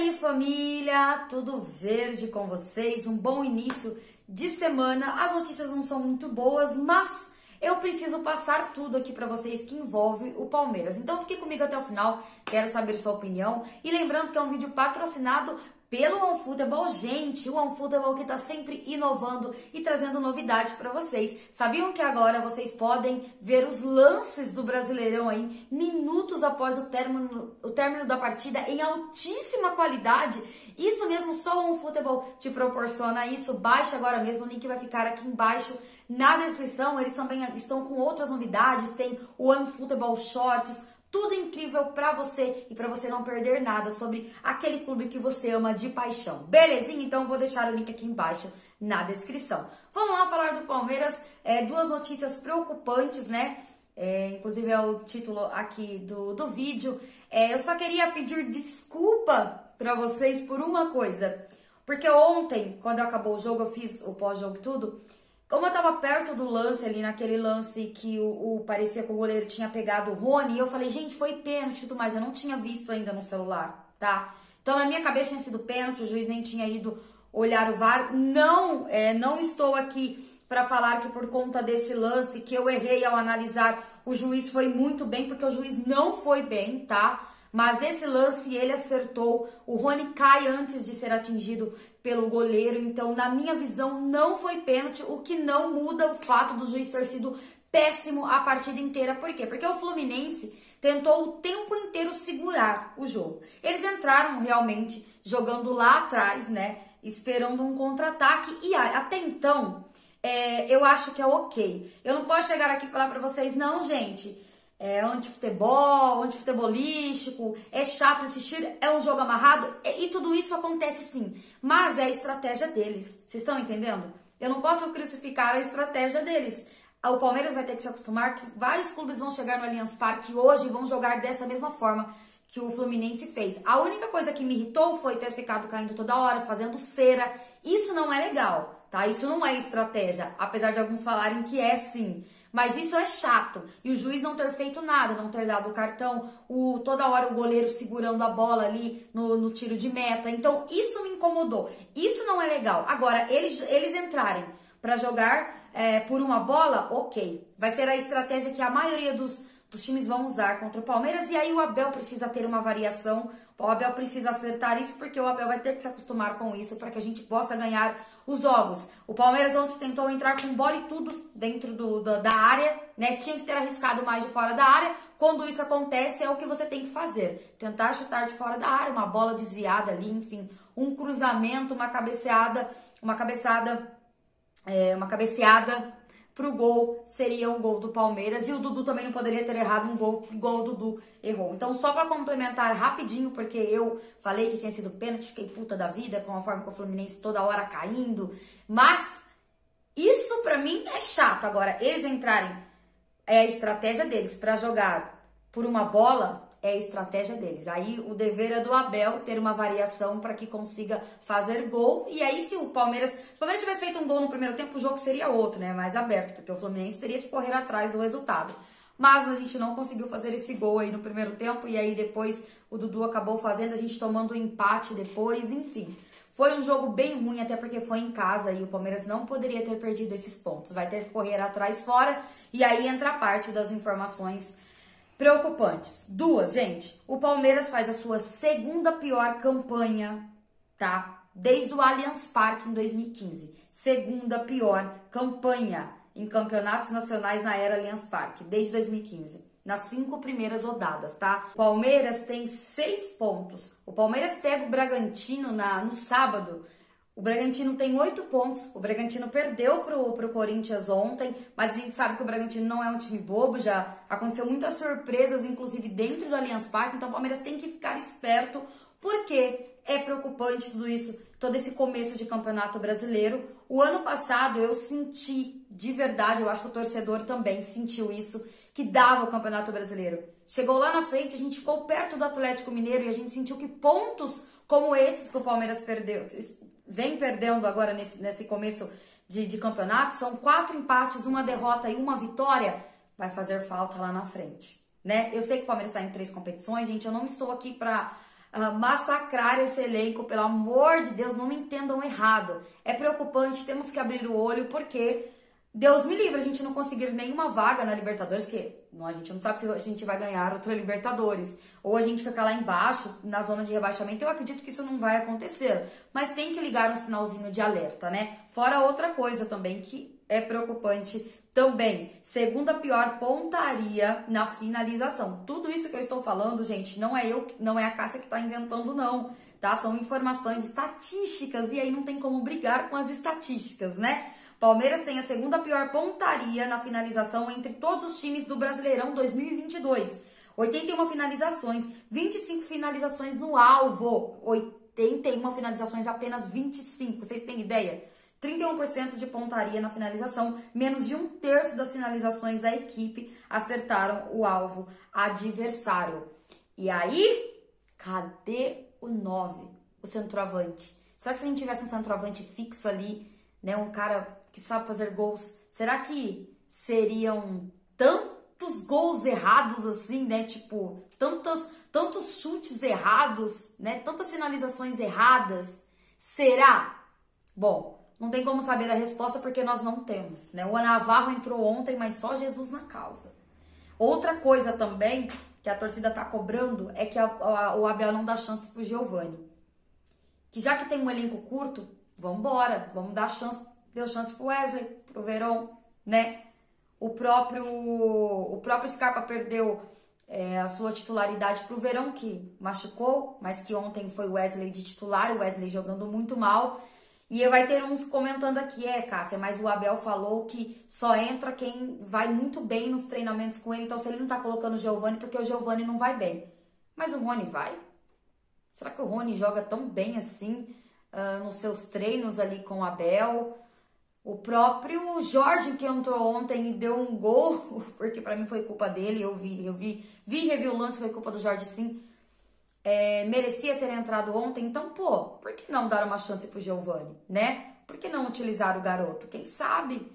aí, família, tudo verde com vocês? Um bom início de semana. As notícias não são muito boas, mas eu preciso passar tudo aqui pra vocês que envolve o Palmeiras. Então fique comigo até o final, quero saber sua opinião. E lembrando que é um vídeo patrocinado pelo OneFootball. Gente, o OneFootball que tá sempre inovando e trazendo novidades para vocês. Sabiam que agora vocês podem ver os lances do Brasileirão aí, minutos após o término da partida, em altíssima qualidade? Isso mesmo, só o OneFootball te proporciona isso. Baixe agora mesmo, o link vai ficar aqui embaixo na descrição. Eles também estão com outras novidades, tem o OneFootball Shorts, tudo incrível pra você e pra você não perder nada sobre aquele clube que você ama de paixão. Belezinha? Então eu vou deixar o link aqui embaixo na descrição. Vamos lá falar do Palmeiras, duas notícias preocupantes, né? Inclusive é o título aqui do vídeo. Eu só queria pedir desculpa pra vocês por uma coisa. Porque ontem, quando acabou o jogo, eu fiz o pós-jogo e tudo. Como eu tava perto do lance ali, naquele lance que parecia que o goleiro tinha pegado o Rony, eu falei, gente, foi pênalti e tudo mais. Eu não tinha visto ainda no celular, tá? Então, na minha cabeça tinha sido pênalti, o juiz nem tinha ido olhar o VAR. Não estou aqui para falar que por conta desse lance que eu errei ao analisar, o juiz foi muito bem, porque o juiz não foi bem, tá? Mas esse lance ele acertou, o Rony cai antes de ser atingido pelo goleiro, então na minha visão não foi pênalti, o que não muda o fato do juiz ter sido péssimo a partida inteira. Por quê? Porque o Fluminense tentou o tempo inteiro segurar o jogo. Eles entraram realmente jogando lá atrás, né, esperando um contra-ataque e até então eu acho que é ok. Eu não posso chegar aqui e falar pra vocês, não, gente, antifutebolístico, é chato assistir, é um jogo amarrado, e tudo isso acontece sim, mas é a estratégia deles, vocês estão entendendo? Eu não posso crucificar a estratégia deles. O Palmeiras vai ter que se acostumar que vários clubes vão chegar no Allianz Parque hoje e vão jogar dessa mesma forma que o Fluminense fez. A única coisa que me irritou foi ter ficado caindo toda hora, fazendo cera. Isso não é legal, tá? Isso não é estratégia, apesar de alguns falarem que é sim. Mas isso é chato. E o juiz não ter feito nada, não ter dado o cartão, toda hora o goleiro segurando a bola ali no tiro de meta. Então, isso me incomodou. Isso não é legal. Agora, eles entrarem para jogar por uma bola, ok. Vai ser a estratégia que a maioria dos times vão usar contra o Palmeiras. E aí o Abel precisa ter uma variação. O Abel precisa acertar isso, porque o Abel vai ter que se acostumar com isso para que a gente possa ganhar os jogos. O Palmeiras ontem tentou entrar com bola e tudo dentro da área, né? Tinha que ter arriscado mais de fora da área. Quando isso acontece, é o que você tem que fazer. Tentar chutar de fora da área, uma bola desviada ali, enfim, um cruzamento, uma cabeceada pro gol, seria um gol do Palmeiras. E o Dudu também não poderia ter errado um gol igual o Dudu errou. Então, só pra complementar rapidinho, porque eu falei que tinha sido pênalti, fiquei puta da vida com a forma que o Fluminense toda hora caindo. Mas isso pra mim é chato. Agora, eles entrarem, é a estratégia deles pra jogar por uma bola, é a estratégia deles. Aí o dever é do Abel ter uma variação para que consiga fazer gol. E aí se o Palmeiras tivesse feito um gol no primeiro tempo, o jogo seria outro, né? Mais aberto, porque o Fluminense teria que correr atrás do resultado. Mas a gente não conseguiu fazer esse gol aí no primeiro tempo. E aí depois o Dudu acabou fazendo, a gente tomando um empate depois, enfim. Foi um jogo bem ruim, até porque foi em casa e o Palmeiras não poderia ter perdido esses pontos. Vai ter que correr atrás fora. E aí entra a parte das informações preocupantes. Duas, gente. O Palmeiras faz a sua segunda pior campanha, tá? Desde o Allianz Parque em 2015. Segunda pior campanha em campeonatos nacionais na era Allianz Parque, desde 2015. Nas 5 primeiras rodadas, tá? O Palmeiras tem 6 pontos. O Palmeiras pega o Bragantino no sábado. O Bragantino tem 8 pontos, o Bragantino perdeu pro Corinthians ontem, mas a gente sabe que o Bragantino não é um time bobo, já aconteceu muitas surpresas, inclusive dentro do Allianz Parque, então o Palmeiras tem que ficar esperto, porque é preocupante tudo isso, todo esse começo de campeonato brasileiro. O ano passado eu senti, de verdade, eu acho que o torcedor também sentiu isso, que dava o campeonato brasileiro. Chegou lá na frente, a gente ficou perto do Atlético Mineiro e a gente sentiu que pontos como esses que o Palmeiras vem perdendo agora nesse começo de campeonato, são 4 empates, 1 derrota e 1 vitória, vai fazer falta lá na frente, né? Eu sei que o Palmeiras está em 3 competições, gente, eu não estou aqui para massacrar esse elenco, pelo amor de Deus, não me entendam errado. É preocupante, temos que abrir o olho, porque Deus me livre a gente não conseguir nenhuma vaga na Libertadores, que a gente não sabe se a gente vai ganhar outra Libertadores, ou a gente ficar lá embaixo, na zona de rebaixamento. Eu acredito que isso não vai acontecer, mas tem que ligar um sinalzinho de alerta, né? Fora outra coisa também que é preocupante também, segunda pior pontaria na finalização. Tudo isso que eu estou falando, gente, não é a Cássia que está inventando, não, tá? São informações estatísticas, e aí não tem como brigar com as estatísticas, né? Palmeiras tem a segunda pior pontaria na finalização entre todos os times do Brasileirão 2022. 81 finalizações, 25 finalizações no alvo, 81 finalizações, apenas 25, vocês têm ideia? 31% de pontaria na finalização, menos de 1/3 das finalizações da equipe acertaram o alvo adversário. E aí, cadê o 9, o centroavante? Será que se a gente tivesse um centroavante fixo ali, né, um cara que sabe fazer gols, será que seriam tantos gols errados assim, né? Tipo, tantos chutes errados, né? Tantas finalizações erradas. Será? Bom, não tem como saber a resposta porque nós não temos, né? O Navarro entrou ontem, mas só Jesus na causa. Outra coisa também que a torcida tá cobrando é que o Abel não dá chance pro Giovani. Que já que tem um elenco curto, vambora, vamos dar chance. Deu chance pro Wesley, pro Verón, né? O próprio Scarpa perdeu a sua titularidade pro Verón, que machucou, mas que ontem foi o Wesley de titular, o Wesley jogando muito mal. E vai ter uns comentando aqui, Cássia, mas o Abel falou que só entra quem vai muito bem nos treinamentos com ele, então se ele não tá colocando o Giovani, porque o Giovani não vai bem. Mas o Rony vai? Será que o Rony joga tão bem assim nos seus treinos ali com o Abel? O próprio Jorge, que entrou ontem e deu um gol, porque pra mim foi culpa dele, eu vi e revi o lance, foi culpa do Jorge sim, merecia ter entrado ontem, então, pô, por que não dar uma chance pro Giovani, né? Por que não utilizar o garoto? Quem sabe?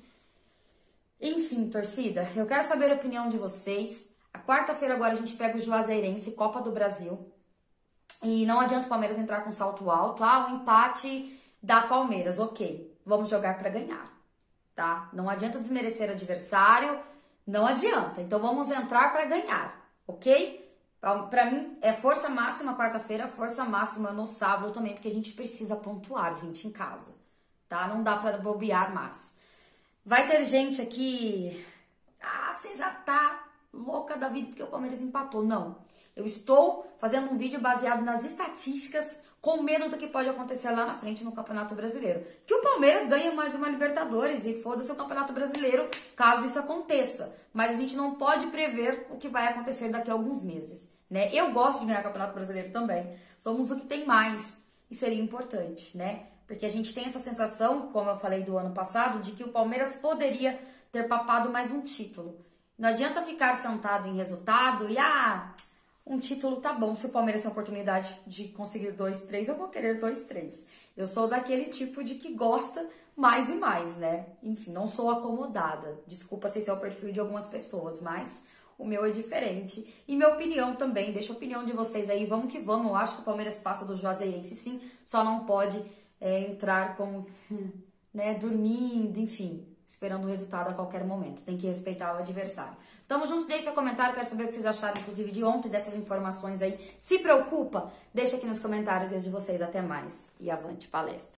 Enfim, torcida, eu quero saber a opinião de vocês. A quarta-feira agora a gente pega o Juazeirense, Copa do Brasil, e não adianta o Palmeiras entrar com salto alto, o empate da Palmeiras, ok. Vamos jogar para ganhar, tá? Não adianta desmerecer adversário, não adianta. Então vamos entrar para ganhar, ok? Para mim é força máxima quarta-feira, força máxima no sábado também, porque a gente precisa pontuar, gente, em casa, tá? Não dá para bobear mais. Vai ter gente aqui, você já tá louca da vida porque o Palmeiras empatou. Não, eu estou fazendo um vídeo baseado nas estatísticas, com medo do que pode acontecer lá na frente no Campeonato Brasileiro. Que o Palmeiras ganhe mais uma Libertadores e foda-se o Campeonato Brasileiro, caso isso aconteça. Mas a gente não pode prever o que vai acontecer daqui a alguns meses, né? Eu gosto de ganhar o Campeonato Brasileiro também. Somos o que tem mais e seria importante, né? Porque a gente tem essa sensação, como eu falei do ano passado, de que o Palmeiras poderia ter papado mais um título. Não adianta ficar sentado em resultado e um título tá bom, se o Palmeiras tem a oportunidade de conseguir 2, 3, eu vou querer 2, 3. Eu sou daquele tipo de que gosta mais e mais, né? Enfim, não sou acomodada. Desculpa se esse é o perfil de algumas pessoas, mas o meu é diferente. E minha opinião também, deixa a opinião de vocês aí, vamos que vamos. Eu acho que o Palmeiras passa do Juazeirense sim, só não pode entrar com, né, dormindo, enfim, esperando o resultado a qualquer momento. Tem que respeitar o adversário. Tamo junto, deixe seu comentário, quero saber o que vocês acharam, inclusive, de ontem, dessas informações aí. Se preocupa? Deixa aqui nos comentários, desde vocês. Até mais. E avante palestra.